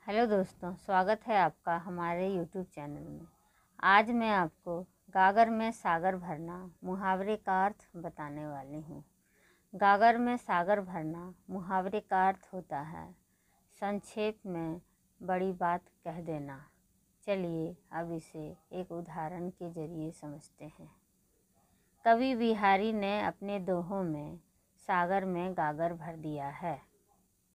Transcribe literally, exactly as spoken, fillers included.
Hello दोस्तों, स्वागत है आपका हमारे यूट्यूब चैनल में। आज मैं आपको गागर में सागर भरना मुहावरे का अर्थ बताने वाली हूँ। गागर में सागर भरना मुहावरे का अर्थ होता है संक्षेप में बड़ी बात कह देना। चलिए अब इसे एक उदाहरण के जरिए समझते हैं। कवि बिहारी ने अपने दोहों में सागर में गागर भर दिया है।